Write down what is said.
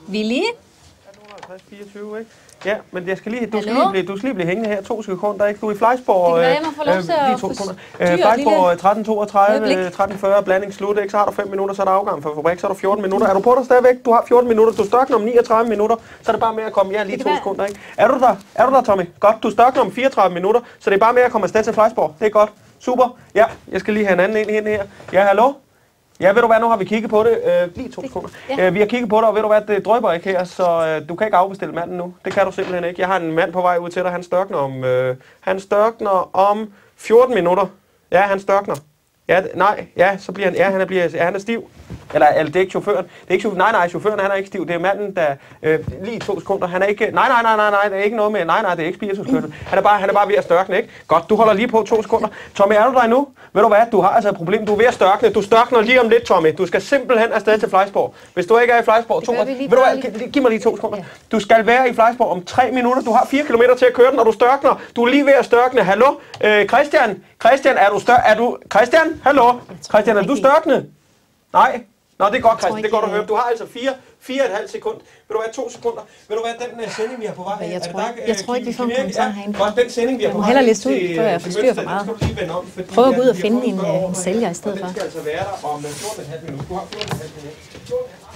Willy? 50, 24, ikke? Ja, men jeg skal lige, du skal lige blive hængende her 2 sekunder, ikke? Du er i Flejsborg. Det kan være, jeg må få lov til at forstyrre Flejsborg 13.32, 13.40, blanding slut, ikke? Så har du 5 minutter, så er der afgang for fabrik, så er der 14 minutter. Er du på der stadigvæk? Du har 14 minutter, du størkner om 39 minutter, så er det bare med at komme, ja, lige 2 sekunder, ikke? Er du der, Tommy? Godt, du størkner om 34 minutter, så det er bare med at komme afsted til Flejsborg. Det er godt. Super. Ja, jeg skal lige have en anden ind her. Ja, hallo? Ja, ved du hvad, nu har vi kigget på det. Lige 2 sekunder. Ja. Vi har kigget på det, og ved du hvad, det drøber ikke her, så du kan ikke afbestille manden nu. Det kan du simpelthen ikke. Jeg har en mand på vej ud til dig, han størkner om 14 minutter. Ja, han størkner. Ja, så bliver han, han er stiv. Eller det er ikke chaufføren. Det er ikke chaufføren. Nej, chaufføren han er ikke stiv. Det er manden, der lige 2 sekunder. Han er ikke. Nej, det er ikke noget med. Nej, det er ikke spirituskørsel. Han er bare ved at størkne, ikke? Godt, du holder lige på 2 sekunder. Tommy, er du der endnu? Ved du hvad? Du har altså et problem. Du er ved at størkne. Du størkner lige om lidt, Tommy. Du skal simpelthen afsted til Flejsborg. Hvis du ikke er i Flejsborg, ved du hvad? Giv mig lige 2 sekunder. Du skal være i Flejsborg om 3 minutter. Du har 4 kilometer til at køre den, og du størkner. Du er lige ved at størkne. Hallo? Christian, Christian, hallo? Christian, er du størknet? Nej. Nå, det er godt, Christian. Det er godt at høre. Du har altså 4,5 sekunder. Vil du være 2 sekunder? Vil du være den sending, vi har på vej? Jeg tror ikke, vi får en kommentar herinde. Godt, den sending, vi har på vej. Jeg må hellere læse ud, før jeg forstyrrer for meget. Prøv at gå ud og finde en sælger i stedet for. Den skal altså være der om 14,5 minutter. Du har 14,5 minutter.